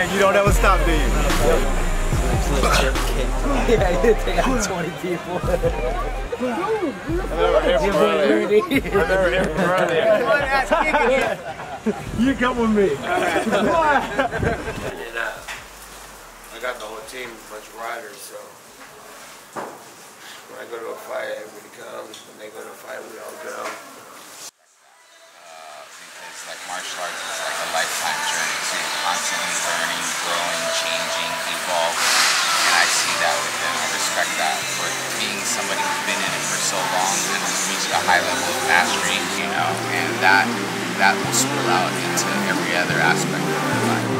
man, you don't ever stop, do you? Yeah, you take out 20 people. I never hear from earlier. You come with me. And I got the whole team, a bunch of riders, so when I go to a fight, everybody comes. When they go to a fight, we all go. Because like martial arts is like a lifetime journey too, constantly learning, growing, changing, evolving, and I see that with them. I respect that for being somebody who's been in it for so long and has reached a high level of mastery, you know, and that will spill out into every other aspect of their life.